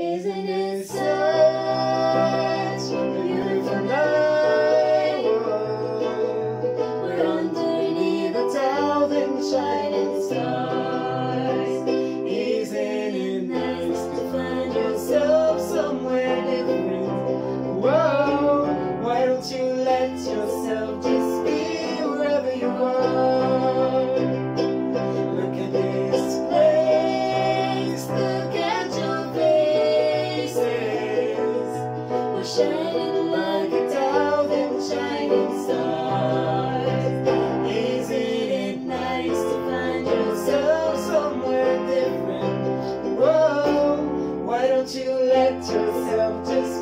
Isn't it such a beautiful night? We're underneath the thousand shining stars. Isn't it nice to find yourself somewhere different? Whoa, why don't you let yourself just be wherever you are? Look at this place, look at your faces. We're shining like a thousand shining stars. Isn't it nice to find yourself somewhere different? Whoa, why don't you let yourself just